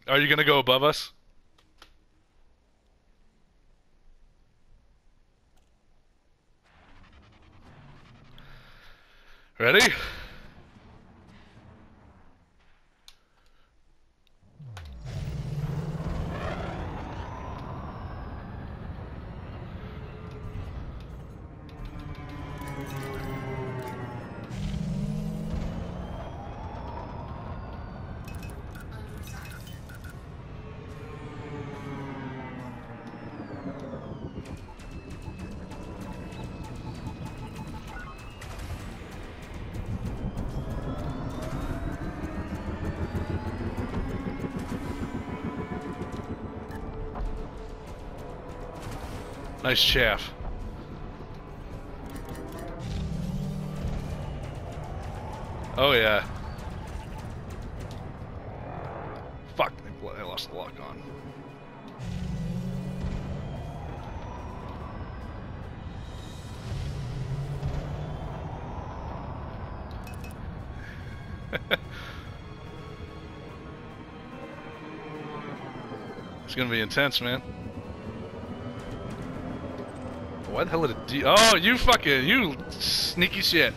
Are you gonna go above us? Ready? Nice chaff. Oh yeah. Fuck, I lost the lock on. It's gonna be intense, man. Why the hell did it oh, you sneaky shit.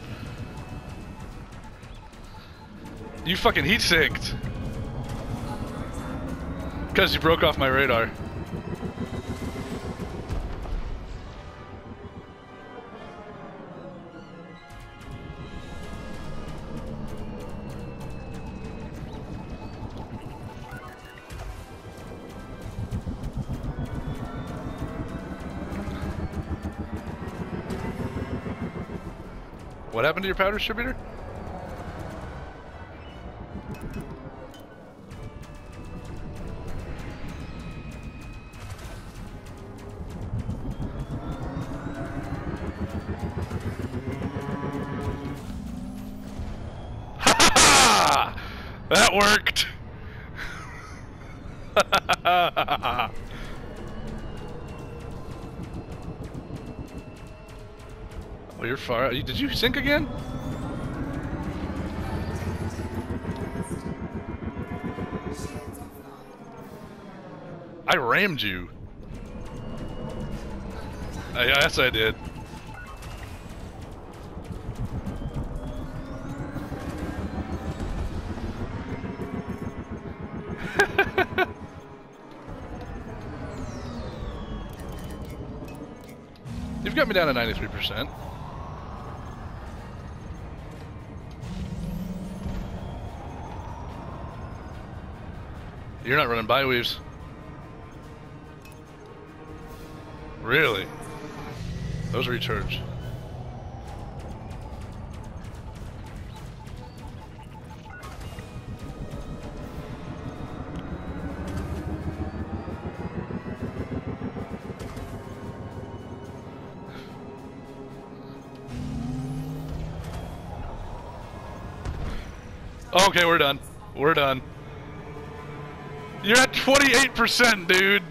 You fucking heat sinked. Because you broke off my radar. What happened to your powder distributor? Ha! That worked. Oh, you're far. Did you sink again? I rammed you. Yes, I did. You've got me down to 93%. You're not running bi-weaves. Really? Those recharge. Okay, we're done. We're done. You're at 28%, dude.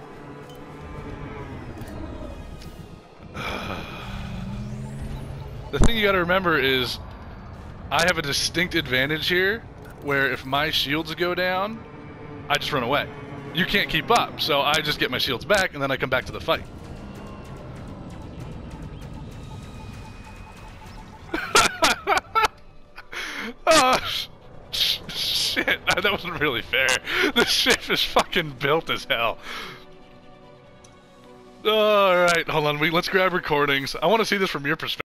The thing you gotta remember is I have a distinct advantage here where if my shields go down, I just run away. You can't keep up, so I just get my shields back and then I come back to the fight. Oh, shit, that wasn't really fair. The ship is fucking built as hell. Alright, hold on, let's grab recordings. I want to see this from your perspective.